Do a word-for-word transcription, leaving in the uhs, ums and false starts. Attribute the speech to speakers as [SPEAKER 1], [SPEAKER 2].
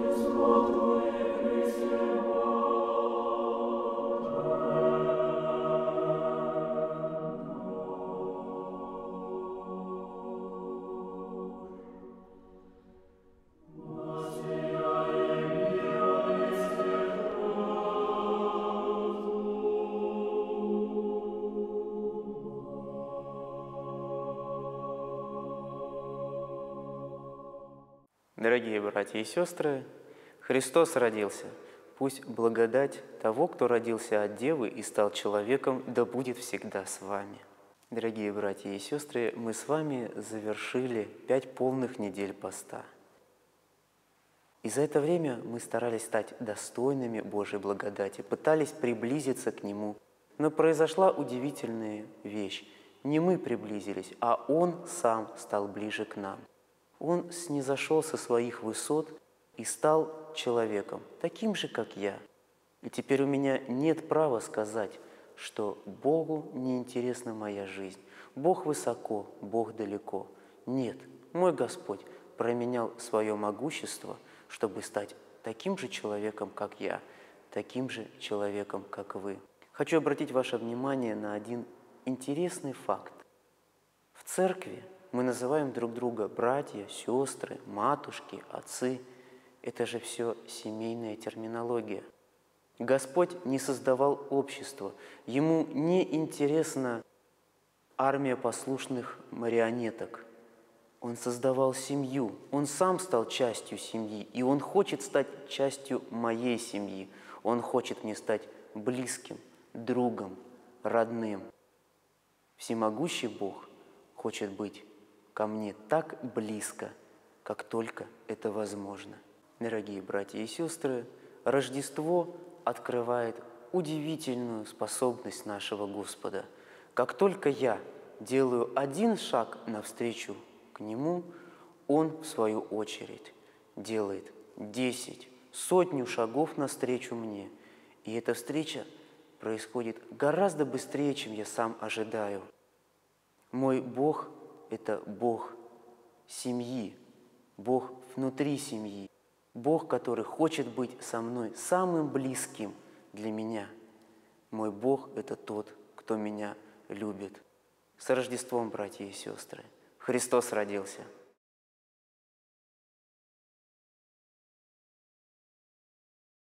[SPEAKER 1] Дорогие братья и сестры, Христос родился. Пусть благодать того, кто родился от Девы и стал человеком, да будет всегда с вами. Дорогие братья и сестры, мы с вами завершили пять полных недель поста. И за это время мы старались стать достойными Божьей благодати, пытались приблизиться к Нему. Но произошла удивительная вещь. Не мы приблизились, а Он сам стал ближе к нам. Он снизошел со своих высот и стал человеком, таким же, как я. И теперь у меня нет права сказать, что Богу не интересна моя жизнь. Бог высоко, Бог далеко. Нет, мой Господь променял свое могущество, чтобы стать таким же человеком, как я, таким же человеком, как вы. Хочу обратить ваше внимание на один интересный факт. В церкви мы называем друг друга братья, сестры, матушки, отцы. Это же все семейная терминология. Господь не создавал общество. Ему не интересна армия послушных марионеток. Он создавал семью. Он сам стал частью семьи. И Он хочет стать частью моей семьи. Он хочет мне стать близким, другом, родным. Всемогущий Бог хочет быть ко мне так близко, как только это возможно. Дорогие братья и сестры, Рождество открывает удивительную способность нашего Господа. Как только я делаю один шаг навстречу к Нему, Он, в свою очередь, делает десять, сотню шагов навстречу мне. И эта встреча происходит гораздо быстрее, чем я сам ожидаю. Мой Бог – это Бог семьи, Бог внутри семьи, Бог, который хочет быть со мной самым близким для меня. Мой Бог – это тот, кто меня любит. С Рождеством, братья и сестры! Христос родился!